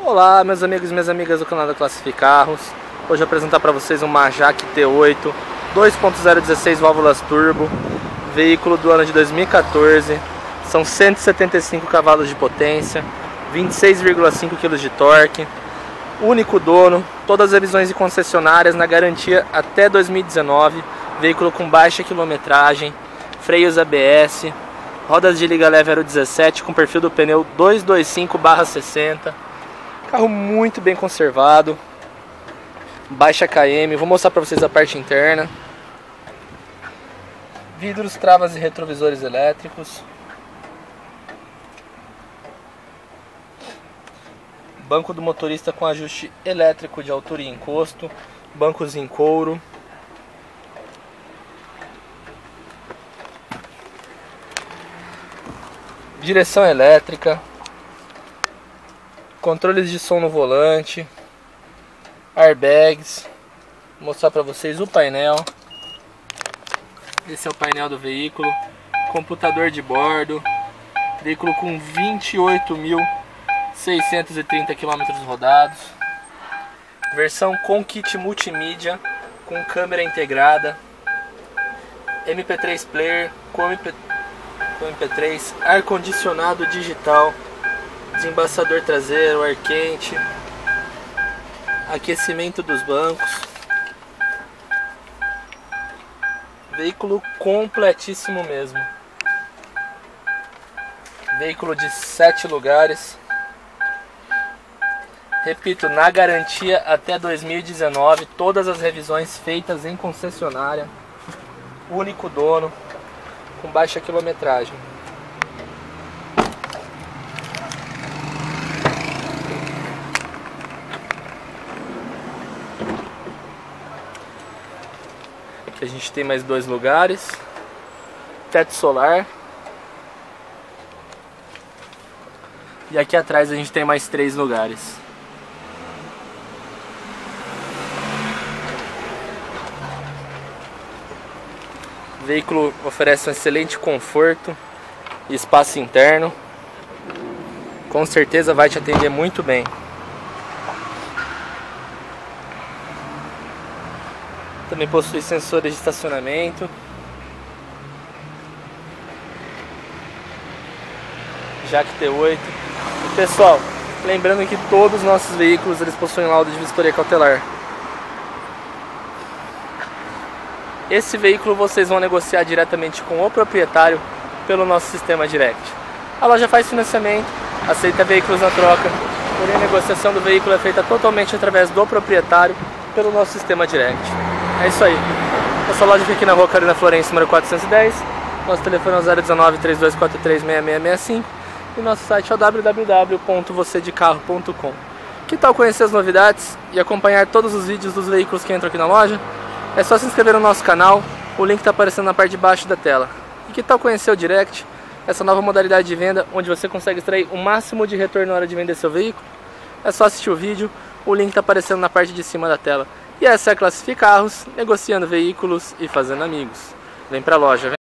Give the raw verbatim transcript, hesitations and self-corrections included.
Olá, meus amigos e minhas amigas do canal da Classifique Carros. Hoje eu vou apresentar para vocês um Majak T oito dois ponto zero dezesseis válvulas turbo, veículo do ano de dois mil e quatorze. São cento e setenta e cinco cavalos de potência, vinte e seis vírgula cinco quilos de torque, único dono, todas as revisões de concessionárias na garantia até dois mil e dezenove, veículo com baixa quilometragem, freios A B S, rodas de liga leve aro dezessete com perfil do pneu duzentos e vinte e cinco barra sessenta. Carro muito bem conservado, baixa K M. Vou mostrar para vocês a parte interna. Vidros, travas e retrovisores elétricos. Banco do motorista com ajuste elétrico de altura e encosto. Bancos em couro. Direção elétrica. Controles de som no volante, airbags. Vou mostrar para vocês o painel. Esse é o painel do veículo, computador de bordo, veículo com vinte e oito mil seiscentos e trinta quilômetros rodados, versão com kit multimídia, com câmera integrada, M P três player, com M P três, ar-condicionado digital, desembaçador traseiro, ar quente, aquecimento dos bancos, veículo completíssimo mesmo, veículo de sete lugares, repito, na garantia até dois mil e dezenove, todas as revisões feitas em concessionária, único dono, com baixa quilometragem. Aqui a gente tem mais dois lugares, teto solar, e aqui atrás a gente tem mais três lugares. O veículo oferece um excelente conforto e espaço interno, com certeza vai te atender muito bem. Também possui sensores de estacionamento. Majak T oito. E pessoal, lembrando que todos os nossos veículos eles possuem laudo de vistoria cautelar. Esse veículo vocês vão negociar diretamente com o proprietário pelo nosso sistema direct. A loja faz financiamento, aceita veículos na troca, porém a negociação do veículo é feita totalmente através do proprietário pelo nosso sistema direct. É isso aí. Nossa loja fica aqui na rua Carolina Florencio, número quatrocentos e dez. Nosso telefone é o zero um nove, três dois quatro três, seis seis seis cinco. E nosso site é o w w w ponto você de carro ponto com. Que tal conhecer as novidades e acompanhar todos os vídeos dos veículos que entram aqui na loja? É só se inscrever no nosso canal, o link está aparecendo na parte de baixo da tela. E que tal conhecer o Direct, essa nova modalidade de venda, onde você consegue extrair o máximo de retorno na hora de vender seu veículo? É só assistir o vídeo, o link está aparecendo na parte de cima da tela. E essa é a Classifique Carros, negociando veículos e fazendo amigos. Vem pra loja, vem!